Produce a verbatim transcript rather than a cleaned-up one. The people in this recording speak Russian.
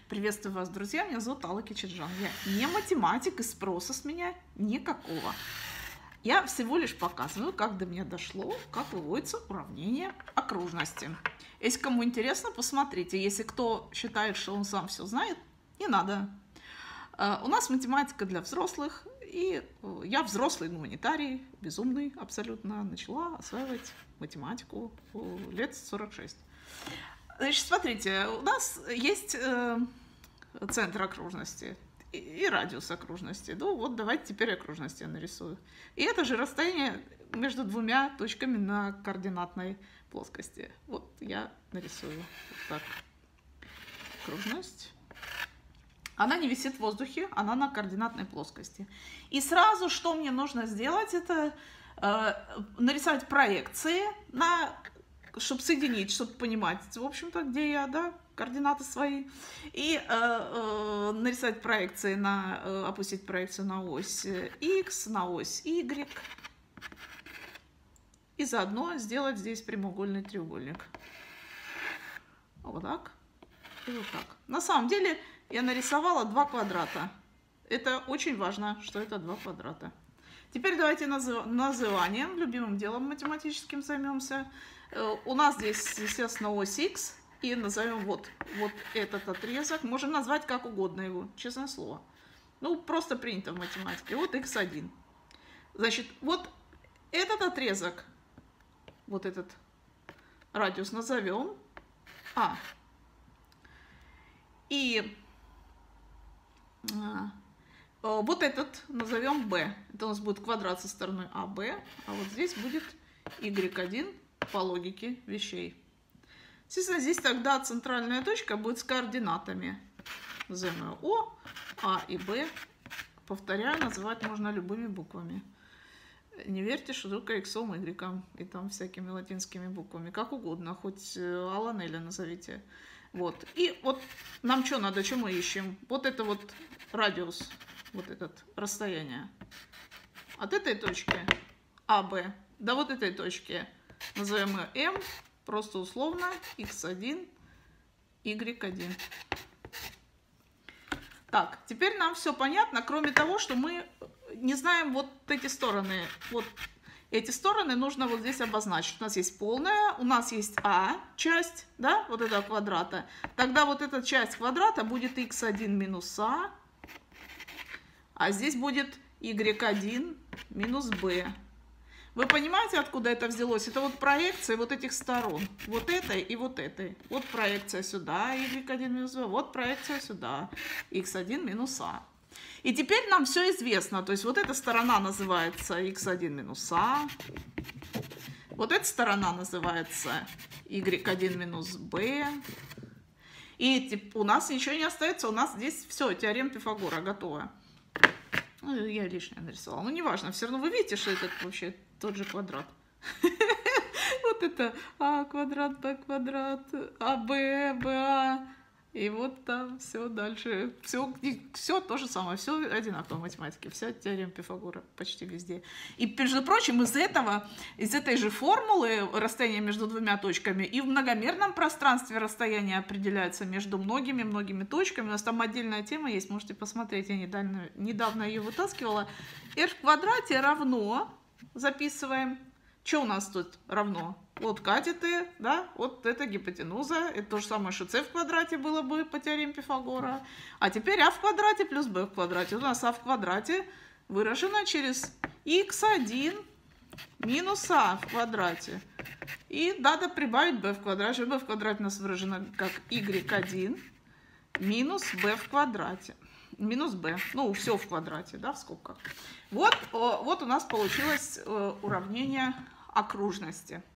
Приветствую вас, друзья, меня зовут Алла Кичерджан. Я не математик, и спроса с меня никакого. Я всего лишь показываю, как до меня дошло, как выводится уравнение окружности. Если кому интересно, посмотрите. Если кто считает, что он сам все знает, не надо. У нас математика для взрослых, и я взрослый гуманитарий, безумный абсолютно, начала осваивать математику лет сорок шесть. Значит, смотрите, у нас есть э, центр окружности и, и радиус окружности. Ну вот давайте теперь окружность я нарисую. И это же расстояние между двумя точками на координатной плоскости. Вот я нарисую вот так окружность. Она не висит в воздухе, она на координатной плоскости. И сразу, что мне нужно сделать, это э, нарисовать проекции на... чтобы соединить, чтобы понимать, в общем-то, где я, да, координаты свои, и э, э, нарисовать проекции на, э, опустить проекцию на ось X, на ось Y, и заодно сделать здесь прямоугольный треугольник. Вот так и вот так. На самом деле я нарисовала два квадрата. Это очень важно, что это два квадрата. Теперь давайте назыв... называнием, любимым делом математическим займемся. У нас здесь, естественно, ось X, и назовем вот, вот этот отрезок. Можем назвать как угодно его, честное слово. Ну, просто принято в математике. Вот икс один. Значит, вот этот отрезок, вот этот радиус назовем А. И а, вот этот назовем Б. Это у нас будет квадрат со стороны А Б, а вот здесь будет Y один. По логике вещей. Естественно, здесь тогда центральная точка будет с координатами Назовем О, А и Б. Повторяю, называть можно любыми буквами. Не верьте, что только иксом, игреком и там всякими латинскими буквами. Как угодно, хоть Алла Неля назовите. Вот. И вот нам что надо, что мы ищем? Вот это вот радиус, вот этот расстояние. От этой точки АБ до вот этой точки назовем ее М, просто условно, икс один, Y один. Так, теперь нам все понятно, кроме того, что мы не знаем вот эти стороны. Вот эти стороны нужно вот здесь обозначить. У нас есть полная, у нас есть А часть, да, вот этого квадрата. Тогда вот эта часть квадрата будет икс один минус А, а здесь будет Y один минус Б. Вы понимаете, откуда это взялось? Это вот проекция вот этих сторон. Вот этой и вот этой. Вот проекция сюда, Y один минус А. Вот проекция сюда, икс один минус А. И теперь нам все известно. То есть вот эта сторона называется икс один минус А. Вот эта сторона называется Y один минус Б. И у нас ничего не остается. У нас здесь все, теорема Пифагора готова. Ну, я лишнее нарисовала. Ну, неважно, все равно вы видите, что это вообще тот же квадрат. Вот это А квадрат, Б квадрат, АБ, БА. И вот там все дальше. Все, все то же самое, все одинаково в математике. Вся теорема Пифагора почти везде. И, между прочим, из этого, из этой же формулы расстояние между двумя точками и в многомерном пространстве расстояние определяется между многими-многими точками. У нас там отдельная тема есть, можете посмотреть. Я недавно, недавно ее вытаскивала. R в квадрате равно, записываем. Что у нас тут равно? Вот катеты, да, вот это гипотенуза. Это то же самое, что c в квадрате было бы по теореме Пифагора. А теперь а в квадрате плюс b в квадрате. У нас а в квадрате выражено через икс один минус а в квадрате. И надо прибавить b в квадрате. b в квадрате у нас выражено как y один минус b в квадрате. Минус b. Ну, все в квадрате, да, в скобках. Вот, вот у нас получилось уравнение окружности.